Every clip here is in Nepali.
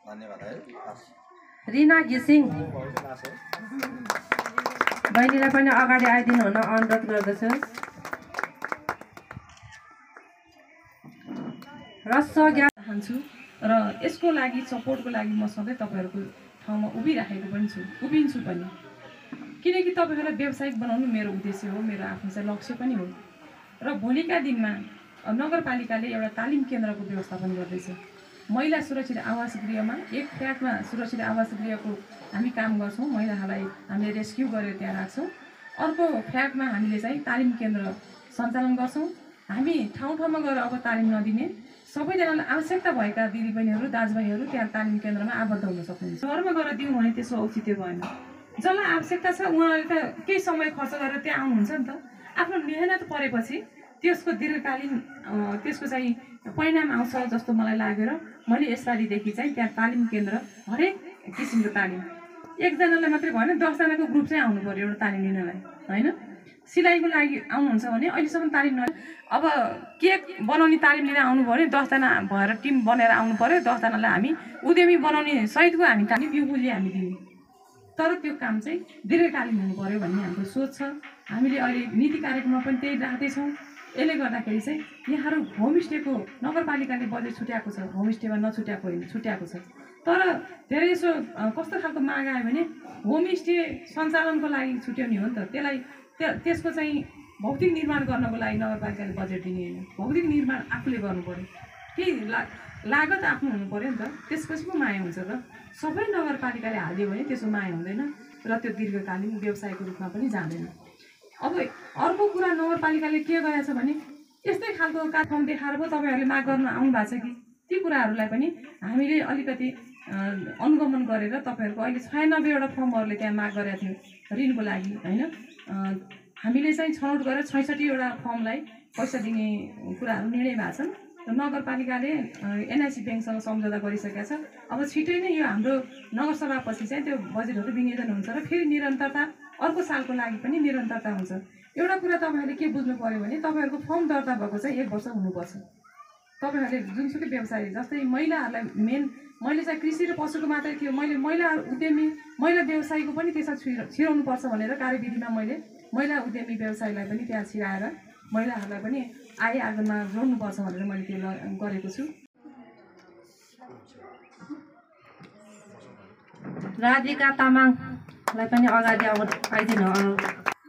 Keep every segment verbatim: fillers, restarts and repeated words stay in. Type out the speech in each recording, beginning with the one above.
धन्यवाद है। रिना घिसिङ बहिनीलाई पनि अगाडि आइदिनु हुन अनुरोध गर्दछु। रस ज्ञान चाहन्छु र यसको लागि सपोर्टको लागि म सधैँ तपाईँहरूको ठाउँमा उभिराखेको पनि छु, उभिन्छु पनि, किनकि तपाईँहरूलाई व्यावसायिक बनाउनु मेरो उद्देश्य हो, मेरो आफ्नो चाहिँ लक्ष्य पनि हो। र भोलिका दिनमा नगरपालिकाले एउटा तालिम केन्द्रको व्यवस्थापन गर्दैछ। महिला सुरक्षित आवास गृहमा एक फ्ल्याटमा सुरक्षित आवास गृहको हामी काम गर्छौँ, महिलाहरूलाई हामीले रेस्क्यु गरेर त्यहाँ राख्छौँ। अर्को फ्ल्याटमा हामीले चाहिँ तालिम केन्द्र सञ्चालन गर्छौँ। हामी ठाउँ ठाउँमा गएर अब तालिम नदिने, सबैजनालाई आवश्यकता भएका दिदीबहिनीहरू दाजुभाइहरू त्यहाँ तालिम केन्द्रमा आबद्ध हुन सक्नुहुन्छ। घरमा गएर दिउँ भने त्यसो औचित्य भएन। जसलाई आवश्यकता छ उहाँले त केही समय खर्च गरेर त्यहाँ आउनुहुन्छ नि त। आफ्नो मेहनत परेपछि त्यसको दीर्घकालीन त्यसको चाहिँ परिणाम आउँछ जस्तो मलाई लागेर मैले यसपालिदेखि चाहिँ त्यहाँ तालिम केन्द्र हरेक किसिमको तालिम, एकजनालाई मात्रै भएन दसजनाको ग्रुप चाहिँ आउनु पर्यो एउटा तालिम लिनलाई, होइन। सिलाइको लागि आउनुहुन्छ भने अहिलेसम्म तालिम न, अब केक बनाउने तालिम लिन आउनु भयो भने दसजना भएर टिम बनेर आउनु पर्यो। दसजनालाई हामी उद्यमी बनाउने सहितको हामी तालिम बिउले हामी दिने, तर त्यो काम चाहिँ दीर्घकालीन हुनु पर्यो भन्ने हाम्रो सोच छ। हामीले अहिले नीति कार्यक्रममा पनि त्यही राख्दैछौँ। यसले गर्दाखेरि चाहिँ यहाँहरू होमस्टेको नगरपालिकाले बजेट छुट्याएको छ, होमस्टेमा नछुट्याएको होइन, छुट्याएको छ। तर धेरै यसो कस्तो खालको माग आयो भने होमस्टे सञ्चालनको लागि छुट्याउने हो नि त, त्यसलाई त्यसको चाहिँ भौतिक निर्माण गर्नको लागि नगरपालिकाले बजेट दिने होइन, भौतिक निर्माण आफूले गर्नु पऱ्यो, केही ला लागत आफ्नो हुनु पऱ्यो नि त, त्यसपछि पो माया हुन्छ र। सबै नगरपालिकाले हाल्यो भने त्यसो माया हुँदैन र त्यो दीर्घकालीन व्यवसायको रूपमा पनि जाँदैन। अब अर्को कुरा नगरपालिकाले के गरेको छ भने यस्तै खालको ठाउँ देखाएर पो तपाईँहरूले माग गर्न आउनु भएको छ कि, ती कुराहरूलाई पनि हामीले अलिकति अनुगमन गरेर तपाईँहरूको अहिले छयानब्बेवटा फर्महरूले त्यहाँ माग गरेका थियौँ ऋणको लागि, होइन। हामीले चाहिँ छनौट गरेर छैसठीवटा फर्मलाई पैसा दिने कुराहरू निर्णय भएको छन्। नगरपालिकाले एनआइसी ब्याङ्कसँग सम्झौता गरिसकेका छ। अब छिटै नै यो हाम्रो नगरसभापछि चाहिँ त्यो बजेटहरू विनियोजन हुन्छ र फेरि निरन्तरता अर्को सालको लागि पनि निरन्तरता हुन्छ। एउटा कुरा तपाईँहरूले के बुझ्नु पऱ्यो भने तपाईँहरूको फर्म दर्ता भएको चाहिँ एक वर्ष हुनुपर्छ। तपाईँहरूले जुनसुकै व्यवसाय, जस्तै महिलाहरूलाई मेन मैले चाहिँ कृषि र पशुको मात्रै थियो, मैले महिला उद्यमी महिला व्यवसायीको पनि त्यसमा छिर छिराउनुपर्छ भनेर कार्यविधिमा मैले महिला उद्यमी व्यवसायलाई पनि त्यहाँ छिराएर महिलाहरूलाई पनि आय आर्जनमा जोड्नुपर्छ भनेर मैले त्यो गरेको छु। राधिका तामाङलाई पनि अगाडि आइदिनु अनुरोध।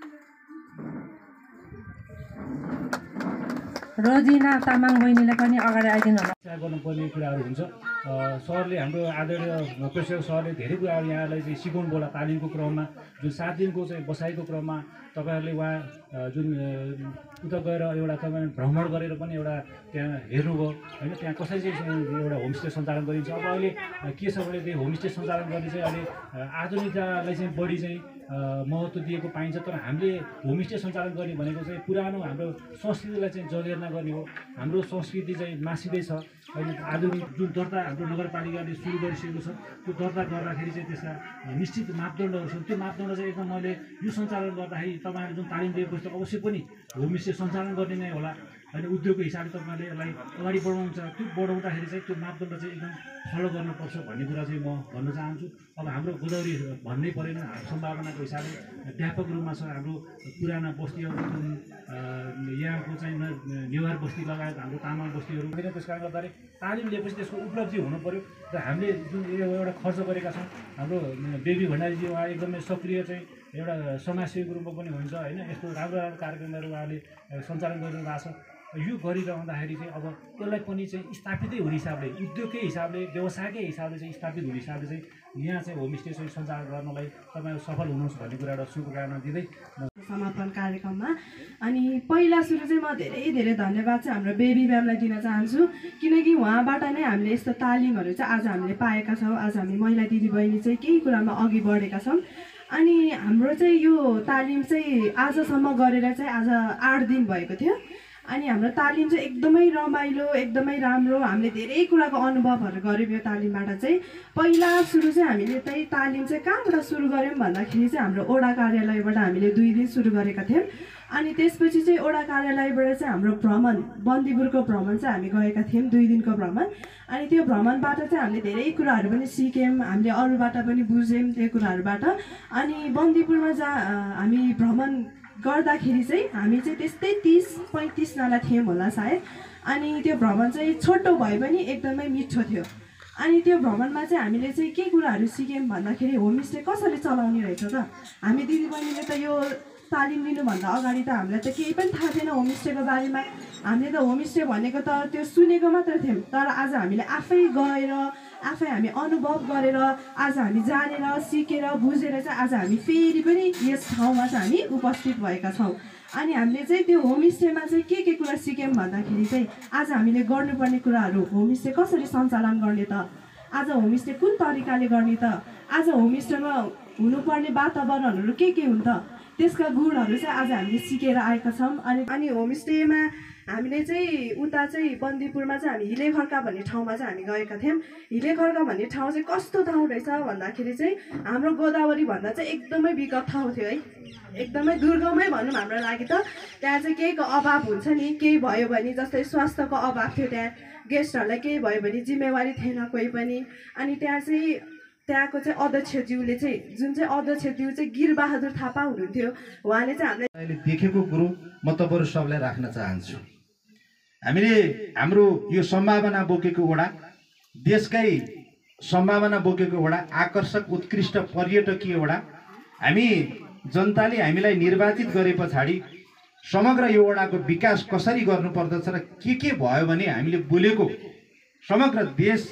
रोजिना तामाङ बहिनीलाई पनि अगाडि आइदिनु गर्नुपर्ने कुराहरू हुन्छ। सरले हाम्रो आदरणीय प्रेसिडेन्ट सरले धेरै कुराहरू यहाँलाई चाहिँ सिकाउनु होला। तालिमको क्रममा जुन सात दिनको चाहिँ बसाइको क्रममा तपाईँहरूले उहाँ जुन उता गएर एउटा तपाईँ भ्रमण गरेर पनि एउटा त्यहाँ हेर्नुभयो, होइन। त्यहाँ कसरी चाहिँ एउटा होमस्टे सञ्चालन गरिन्छ। अब अहिले के छ भने त्यो होमस्टे सञ्चालन गर्ने चाहिँ अहिले आधुनिकतालाई चाहिँ बढी चाहिँ महत्त्व दिएको पाइन्छ। तर हामीले होमस्टे सञ्चालन गर्ने भनेको चाहिँ पुरानो हाम्रो संस्कृतिलाई चाहिँ जगेर्ना गर्ने हो। हाम्रो संस्कृति चाहिँ मासिँदैछ, होइन। आधुनिक जुन दर्ता हाम्रो नगरपालिकाले सुरु गरिसकेको छ, त्यो दर्ता गर्दाखेरि चाहिँ त्यसका निश्चित मापदण्डहरू छन्। त्यो मापदण्ड चाहिँ एकदम मैले यो सञ्चालन गर्दाखेरि तपाईँहरूले जुन तालिम दिएपछि त अवश्य पनि होमस्टे सञ्चालन गर्ने नै होला, होइन। उद्योगको हिसाबले तपाईँले यसलाई अगाडि बढाउनु छ, त्यो बढाउँदाखेरि चाहिँ त्यो मापदण्ड चाहिँ एकदम फलो गर्नुपर्छ भन्ने कुरा चाहिँ म भन्न चाहन्छु। अब हाम्रो गोदावरी भन्नै परेन, सम्भावनाको हिसाबले व्यापक रूपमा छ। हाम्रो पुराना बस्तीहरू जुन यहाँको चाहिँ नेवार बस्ती लगायत हाम्रो तामाङ बस्तीहरू, त्यस कारणले गर्दाखेरि तालिम लिएपछि त्यसको उपलब्धि हुनु पऱ्यो। र हामीले जुन एउटा खर्च गरेका छौँ, हाम्रो बेबी भण्डारीजी उहाँ एकदमै सक्रिय चाहिँ एउटा समाजसेवीको रूपमा पनि हुन्छ, होइन। यस्तो राम्रो राम्रो कार्यक्रमहरू उहाँले सञ्चालन गरिरहनु भएको छ। यो गरिरहँदाखेरि चाहिँ अब त्यसलाई पनि चाहिँ स्थापितै हुने हिसाबले, उद्योगकै हिसाबले, व्यवसायकै हिसाबले चाहिँ स्थापित हुने हिसाबले चाहिँ यहाँ चाहिँ होमस्टे चाहिँ सञ्चालन गर्नलाई तपाईँहरू सफल हुनुहोस् भन्ने कुरा एउटा शुभकामना दिँदै समापन कार्यक्रममा। अनि पहिला सुरु चाहिँ म धेरै धेरै धन्यवाद चाहिँ हाम्रो बेबी म्यामलाई दिन चाहन्छु, किनकि उहाँबाट नै हामीले यस्तो तालिमहरू चाहिँ आज हामीले पाएका छौँ। आज हामी महिला दिदीबहिनी चाहिँ केही कुरामा अघि बढेका छौँ। अनि हाम्रो चाहिँ यो तालिम चाहिँ आजसम्म गरेर चाहिँ आज आठ दिन भएको थियो। अनि हाम्रो तालिम चाहिँ एकदमै रमाइलो, एकदमै राम्रो, हामीले धेरै कुराको अनुभवहरू गऱ्यौँ यो तालिमबाट चाहिँ। पहिला सुरु चाहिँ हामीले चाहिँ तालिम चाहिँ कहाँबाट सुरु गऱ्यौँ भन्दाखेरि चाहिँ हाम्रो ओडा कार्यालयबाट हामीले दुई दिन सुरु गरेका थियौँ। अनि त्यसपछि चाहिँ वडा कार्यालयबाट चाहिँ हाम्रो भ्रमण बन्दीपुरको भ्रमण चाहिँ हामी गएका थियौँ, दुई दिनको भ्रमण। अनि त्यो भ्रमणबाट चाहिँ हामीले धेरै कुराहरू पनि सिक्यौँ, हामीले अरूबाट पनि बुझ्यौँ त्यो कुराहरूबाट। अनि बन्दीपुरमा जा हामी भ्रमण गर्दाखेरि चाहिँ हामी चाहिँ त्यस्तै तिस पैँतिसजना थियौँ होला सायद। अनि त्यो भ्रमण चाहिँ छोटो भए पनि एकदमै मिठो थियो। अनि त्यो भ्रमणमा चाहिँ हामीले चाहिँ के कुराहरू सिक्यौँ भन्दाखेरि होमस्टे कसरी चलाउने रहेछ त। हामी दिदीबहिनीले त यो तालिम लिनुभन्दा अगाडि त हामीलाई त केही पनि थाहा थिएन होमस्टेको बारेमा। हामीले त होमस्टे भनेको त त्यो सुनेको मात्र थियौँ, तर आज हामीले आफै गएर आफै हामी अनुभव गरेर आज हामी जानेर सिकेर बुझेर चाहिँ आज हामी फेरि पनि यस ठाउँमा चाहिँ हामी उपस्थित भएका छौँ। अनि हामीले चाहिँ त्यो होमस्टेमा चाहिँ के के कुरा सिक्यौँ भन्दाखेरि चाहिँ आज हामीले गर्नुपर्ने कुराहरू, होमस्टे कसरी सञ्चालन गर्ने त, आज होमस्टे कुन तरिकाले गर्ने त, आज होमस्टेमा हुनुपर्ने वातावरणहरू के के हुन्छ, त्यसका गुणहरू चाहिँ आज हामीले सिकेर आएका छौँ। अनि अनि होमस्टेमा हामीले चाहिँ उता चाहिँ बन्दीपुरमा चाहिँ हामी हिले खर्का भन्ने ठाउँमा चाहिँ हामी गएका थियौँ। हिले खर्का भन्ने ठाउँ चाहिँ कस्तो ठाउँ रहेछ भन्दाखेरि चाहिँ हाम्रो गोदावरी भन्दा चाहिँ एकदमै विगत ठाउँ थियो है, एकदमै दुर्गमै भनौँ हाम्रो लागि त। त्यहाँ चाहिँ केहीको अभाव हुन्छ नि, केही भयो भने जस्तै स्वास्थ्यको अभाव थियो, त्यहाँ गेस्टहरूलाई केही भयो भने जिम्मेवारी थिएन कोही पनि। अनि त्यहाँ चाहिँ त्यहाँको चाहिँ अध्यक्षज्यूले चाहिँ जुन चाहिँ अध्यक्षज्यू चाहिँ गिरबहादुर थापा हुनुहुन्थ्यो, उहाँले चाहिँ हामीलाई अहिले देखेको कुरो म तपाईँहरू सबलाई राख्न चाहन्छु। हामीले हाम्रो यो सम्भावना बोकेको वडा, देशकै सम्भावना बोकेको वडा, आकर्षक उत्कृष्ट पर्यटकीय वडा, हामी जनताले हामीलाई निर्वाचित गरे पछाडि समग्र यो वडाको विकास कसरी गर्नुपर्दछ र के के भयो भने हामीले बोलेको समग्र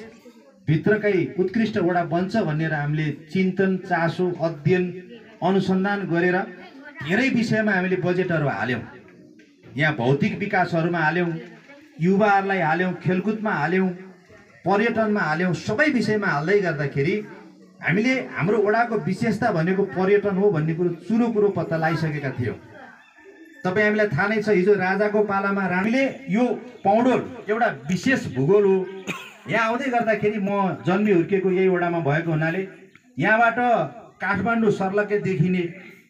देशभित्रकै उत्कृष्ट वडा बन्छ भनेर हामीले चिन्तन, चासो, अध्ययन, अनुसन्धान गरेर धेरै विषयमा हामीले बजेटहरू हाल्यौँ। यहाँ भौतिक विकासहरूमा हाल्यौँ, युवाहरूलाई हाल्यौँ, खेलकुदमा हाल्यौँ, पर्यटनमा हाल्यौँ, सबै विषयमा हाल्दै गर्दाखेरि हामीले हाम्रो वडाको विशेषता भनेको पर्यटन हो भन्ने कुरो सुरु कुरो पत्ता लगाइसकेका थियौँ। तपाईँ हामीलाई थाहा नै छ, हिजो राजाको पालामा हामीले यो पौडोल एउटा विशेष भूगोल हो। यहाँ आउँदै गर्दाखेरि म जन्मी हुर्केको यही वडामा भएको हुनाले यहाँबाट काठमाडौँ सर्लकै देखिने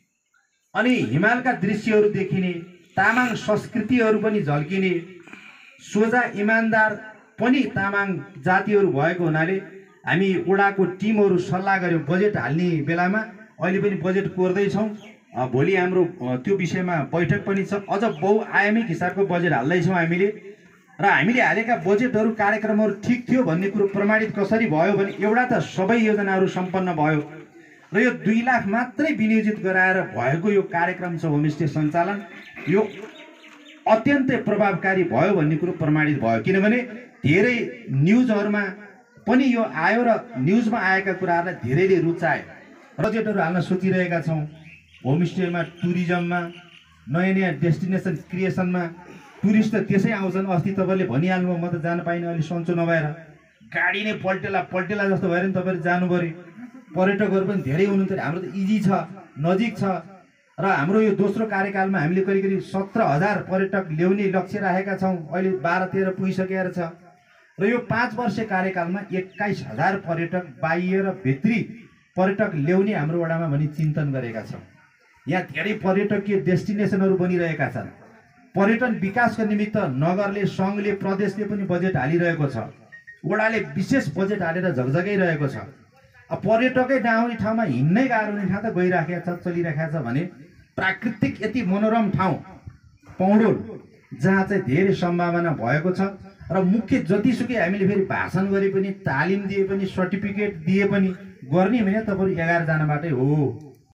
अनि हिमालका दृश्यहरू देखिने, तामाङ संस्कृतिहरू पनि झल्किने, सोझा इमान्दार पनि तामाङ जातिहरू भएको हुनाले हामी वडाको टिमहरू सल्लाह गऱ्यौँ बजेट हाल्ने बेलामा। अहिले पनि बजेट कोर्दैछौँ, भोलि हाम्रो त्यो विषयमा बैठक पनि छ। अझ बहुआयामिक हिसाबको बजेट हाल्दैछौँ हामीले। र हामीले हालेका बजेटहरू कार्यक्रमहरू ठिक थियो भन्ने कुरो प्रमाणित कसरी भयो भने एउटा त सबै योजनाहरू सम्पन्न भयो र यो दुई लाख मात्रै विनियोजित गराएर भएको यो कार्यक्रम छ होमस्टे सञ्चालन, यो अत्यन्तै प्रभावकारी भयो भन्ने कुरो प्रमाणित भयो। किनभने धेरै न्युजहरूमा पनि यो आयो र न्युजमा आएका कुराहरूलाई धेरैले रुचाए। बजेटहरू हाल्न सोचिरहेका छौँ होमस्टेमा, टुरिज्ममा, नयाँ नयाँ डेस्टिनेसन क्रिएसनमा। टुरिस्ट त त्यसै आउँछन्, अस्ति तपाईँले भनिहाल्नु म त जान पाइनँ, अहिले सन्चो नभएर गाडी नै पल्टेला पल्टेला जस्तो भएर नि तपाईँहरू जानु पऱ्यो। पर्यटकहरू पनि धेरै हुनुहुन्थ्यो, हाम्रो त इजी छ, नजिक छ। र हाम्रो यो दोस्रो कार्यकालमा हामीले करिब करिब सत्र हजार पर्यटक ल्याउने लक्ष्य राखेका छौँ, अहिले बाह्र तेह्र पुगिसकेर छ। र यो पाँच वर्ष कार्यकालमा एक्काइस हजार पर्यटक बाह्य र भित्री पर्यटक ल्याउने हाम्रो वडामा भनी चिन्तन गरेका छौँ। यहाँ धेरै पर्यटकीय डेस्टिनेसनहरू बनिरहेका छन्। पर्यटन विकासको निमित्त नगरले, सङ्घले, प्रदेशले पनि बजेट हालिरहेको छ। वडाले विशेष बजेट हालेर झकझगाइरहेको छ। अब पर्यटकै नआउने ठाउँमा हिँड्नै गाह्रो हुने ठाउँ त गइराखेको छ, चलिराखेको छ भने प्राकृतिक यति मनोरम ठाउँ पौडोल जहाँ चाहिँ धेरै सम्भावना भएको छ। र मुख्य जतिसुकै हामीले फेरि भाषण गरे पनि, तालिम दिए पनि, सर्टिफिकेट दिए पनि गर्ने भने तपाईँहरू एघारजनाबाटै हो।